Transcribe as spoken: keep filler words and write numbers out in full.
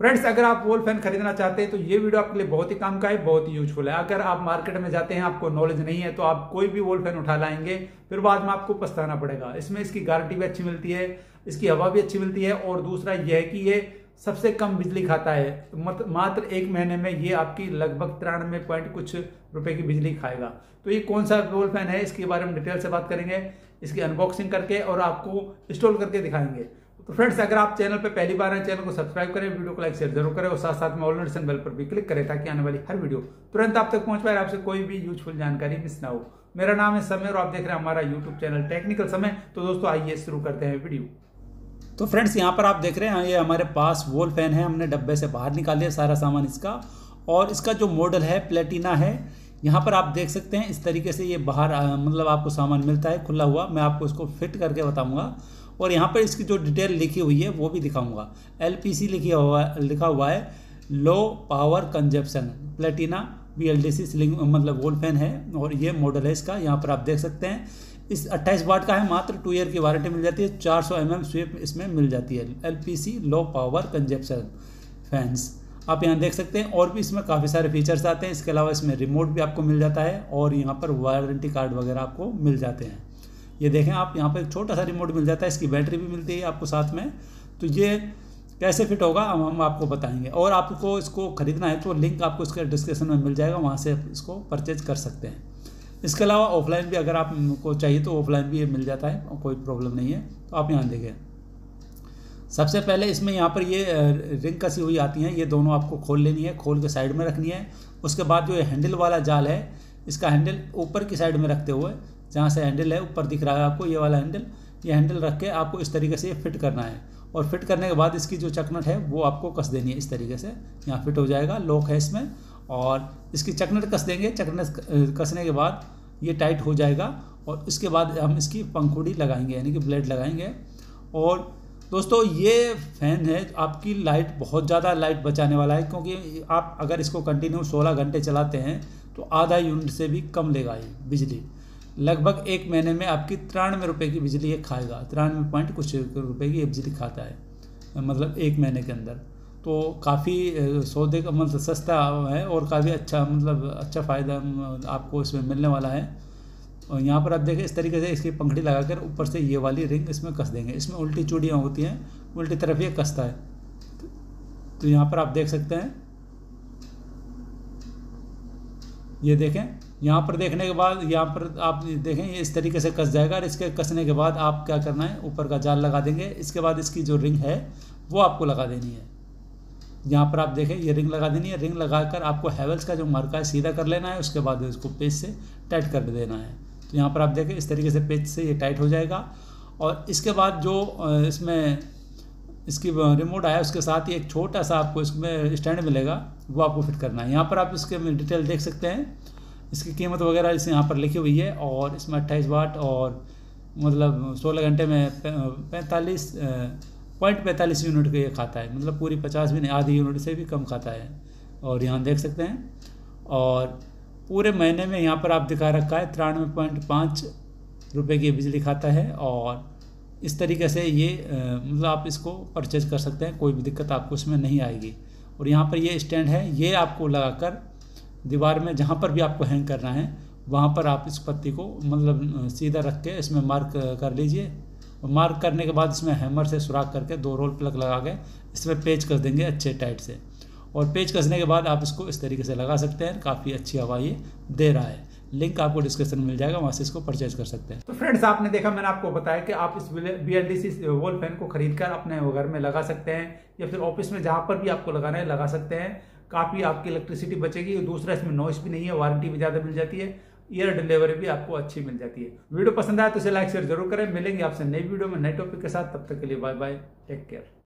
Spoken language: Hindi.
फ्रेंड्स, अगर आप वॉल फैन खरीदना चाहते हैं तो ये वीडियो आपके लिए बहुत ही काम का है, बहुत ही यूजफुल है। अगर आप मार्केट में जाते हैं, आपको नॉलेज नहीं है, तो आप कोई भी वॉल फैन उठा लाएंगे, फिर बाद में आपको पछताना पड़ेगा। इसमें इसकी गारंटी भी अच्छी मिलती है, इसकी हवा भी अच्छी मिलती है, और दूसरा यह है कि ये सबसे कम बिजली खाता है। मत, मात्र एक महीने में ये आपकी लगभग तिरानवे पॉइंट कुछ रुपए की बिजली खाएगा। तो ये कौन सा वॉल फैन है, इसके बारे में डिटेल से बात करेंगे, इसकी अनबॉक्सिंग करके और आपको इंस्टॉल करके दिखाएंगे। तो फ्रेंड्स, अगर आप चैनल पे पहली बार हैं, चैनल को सब्सक्राइब करें, वीडियो को लाइक शेयर जरूर करें, और साथ साथ में ऑल नोटिफिकेशन बेल पर भी क्लिक करें ताकि आने वाली हर वीडियो तुरंत आप तक पहुंच पाए, आपसे कोई भी यूजफुल जानकारी मिस ना हो। मेरा नाम है समय और आप देख रहे हैं हमारा यूट्यूब चैनल टेक्निकल समय। तो दोस्तों, आइए शुरू करते हैं वीडियो। तो फ्रेंड्स, यहाँ पर आप देख रहे हैं ये हमारे पास वॉल फैन है। हमने डब्बे से बाहर निकाल लिया सारा सामान इसका, और इसका जो मॉडल है प्लेटिना है। यहाँ पर आप देख सकते हैं इस तरीके से ये बाहर मतलब आपको सामान मिलता है खुला हुआ। मैं आपको इसको फिट करके बताऊंगा, और यहाँ पर इसकी जो डिटेल लिखी हुई है वो भी दिखाऊंगा। एल पी सी लिखा हुआ लिखा हुआ है, low power consumption platina B L D C ceiling मतलब वॉल फैन है, और ये मॉडल है इसका। यहाँ पर आप देख सकते हैं इस अट्ठाईस वाट का है, मात्र टू ईयर की वारंटी मिल जाती है, चार सौ एम एम स्वीप इसमें मिल जाती है। L P C low power consumption fans आप यहाँ देख सकते हैं, और भी इसमें काफ़ी सारे फीचर्स आते हैं। इसके अलावा इसमें रिमोट भी आपको मिल जाता है, और यहाँ पर वारंटी कार्ड वगैरह आपको मिल जाते हैं। ये देखें आप, यहाँ पर एक छोटा सा रिमोट मिल जाता है, इसकी बैटरी भी मिलती है आपको साथ में। तो ये कैसे फिट होगा हम हम आपको बताएंगे, और आपको इसको खरीदना है तो लिंक आपको इसके डिस्क्रिप्शन में मिल जाएगा, वहाँ से इसको परचेज कर सकते हैं। इसके अलावा ऑफलाइन भी अगर आपको चाहिए तो ऑफलाइन भी ये मिल जाता है, कोई प्रॉब्लम नहीं है। तो आप यहाँ देखें, सबसे पहले इसमें यहाँ पर ये रिंग कसी हुई आती हैं, ये दोनों आपको खोल लेनी है, खोल के साइड में रखनी है। उसके बाद जो ये हैंडल वाला जाल है, इसका हैंडल ऊपर की साइड में रखते हुए, जहाँ से हैंडल है ऊपर दिख रहा है आपको, ये वाला हैंडल, ये हैंडल रख के आपको इस तरीके से ये फिट करना है। और फिट करने के बाद इसकी जो चकनट है वो आपको कस देनी है इस तरीके से। यहाँ फिट हो जाएगा, लॉक है इसमें, और इसकी चकनट कस देंगे। चकनट कसने के बाद ये टाइट हो जाएगा, और इसके बाद हम इसकी पंखुड़ी लगाएंगे, यानी कि ब्लेड लगाएंगे। और दोस्तों, ये फ़ैन है आपकी लाइट बहुत ज़्यादा लाइट बचाने वाला है, क्योंकि आप अगर इसको कंटिन्यू सोलह घंटे चलाते हैं तो आधा यूनिट से भी कम लेगा ये बिजली। लगभग एक महीने में आपकी तिरानवे रुपये की बिजली ये खाएगा, तिरानवे पॉइंट कुछ रुपए की ये बिजली खाता है, मतलब एक महीने के अंदर। तो काफ़ी सौदे का मतलब सस्ता है, और काफ़ी अच्छा मतलब अच्छा फ़ायदा आपको इसमें मिलने वाला है। और यहाँ पर आप देखें इस तरीके से इसकी पंखड़ी लगाकर ऊपर से ये वाली रिंग इसमें कस देंगे। इसमें उल्टी चूड़ियाँ होती हैं, उल्टी तरफ ये कसता है। तो यहाँ पर आप देख सकते हैं, ये देखें, यहाँ पर देखने के बाद यहाँ पर आप देखें ये इस तरीके से कस जाएगा। और इसके कसने के बाद आप क्या करना है, ऊपर का जाल लगा देंगे। इसके बाद इसकी जो रिंग है वो आपको लगा देनी है। यहाँ पर आप देखें ये रिंग लगा देनी है। रिंग लगाकर आपको हैवेल्स का जो मार्का है सीधा कर लेना है, उसके बाद इसको पेच से टाइट कर देना है। तो यहाँ पर आप देखें इस तरीके से पेच से ये टाइट हो जाएगा। और इसके बाद जो इसमें इसकी रिमोट आया, उसके साथ ही एक छोटा सा आपको इसमें स्टैंड मिलेगा, वो आपको फिट करना है। यहाँ पर आप इसके डिटेल देख सकते हैं, इसकी कीमत वगैरह इस यहाँ पर लिखी हुई है। और इसमें अट्ठाईस वाट और मतलब सोलह घंटे में पैंतालीस पॉइंट पैंतालीस यूनिट का ये खाता है, मतलब पूरी पचास भी नहीं, आधी यूनिट से भी कम खाता है। और यहाँ देख सकते हैं, और पूरे महीने में यहाँ पर आप दिखा रखा है तिरानवे पॉइंट पाँच रुपये की बिजली खाता है। और इस तरीके से ये मतलब आप इसको परचेज कर सकते हैं, कोई भी दिक्कत आपको इसमें नहीं आएगी। और यहाँ पर ये स्टैंड है, ये आपको लगाकर दीवार में जहाँ पर भी आपको हैंग करना है वहाँ पर आप इस पत्ती को मतलब सीधा रख के इसमें मार्क कर लीजिए। और मार्क करने के बाद इसमें हैमर से सुराख करके दो रोल प्लग लगा के इसमें पेच कस देंगे अच्छे टाइट से। और पेच कसने के बाद आप इसको इस तरीके से लगा सकते हैं। काफ़ी अच्छी हवा ये दे रहा है। लिंक आपको डिस्क्रिप्शन में मिल जाएगा, वहाँ से इसको परचेज कर सकते हैं। तो फ्रेंड्स, आपने देखा, मैंने आपको बताया कि आप इस B L D C wall fan को खरीदकर अपने घर में लगा सकते हैं, या फिर ऑफिस में जहाँ पर भी आपको लगाना है लगा सकते हैं। काफ़ी आपकी इलेक्ट्रिसिटी बचेगी। दूसरा, इसमें नॉइस भी नहीं है, वारंटी भी ज़्यादा मिल जाती है, ईयर डिलीवरी भी आपको अच्छी मिल जाती है। वीडियो पसंद आया तो इसे लाइक शेयर जरूर करें। मिलेंगे आपसे नई वीडियो में नए टॉपिक के साथ, तब तक के लिए बाय बाय, टेक केयर।